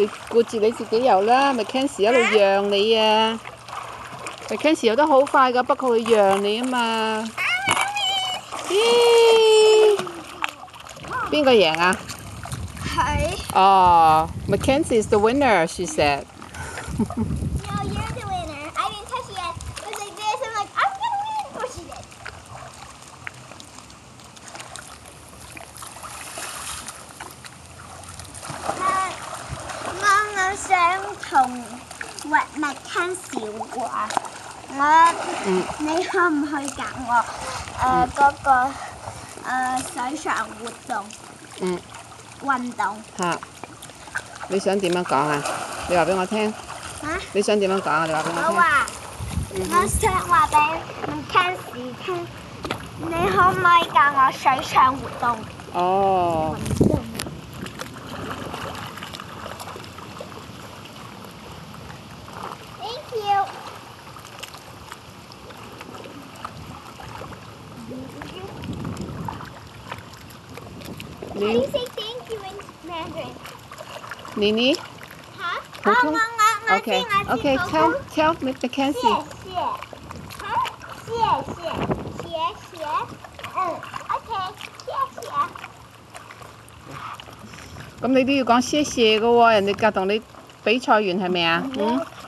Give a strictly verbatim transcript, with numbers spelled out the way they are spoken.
你顧住你自己游啦 ，Mackenzie 一路讓你啊 ，Mackenzie 游得好快噶，不過佢讓你啊嘛。咦？邊個贏啊？ 佢。 哦 ，Mackenzie is the winner, she said. No, you're the winner. I didn't touch it yet. It was like this. I'm like, I'm gonna win. Oh, she did. 我我想同 Mackenzie 話，我、嗯、你可唔可以教我誒嗰、那個誒水上活動？ 嗯。 運動。 嚇！你想點樣講啊？你話俾我聽。 啊？ 你想點樣講啊？你話俾我聽。 我話，我想話俾 Mackenzie 聽，你可唔可以教我水上活動？ 哦。 Thank you. How do you say thank you in Mandarin? 妮妮。 嚇？ 普通。 我我我知我知。 Okay. Tell tell Mackenzie. 謝謝。嚇？謝謝。謝謝。嗯。OK。謝謝。 咁你都要講謝謝嘅喎，人哋夾同你比賽完係咪啊？嗯。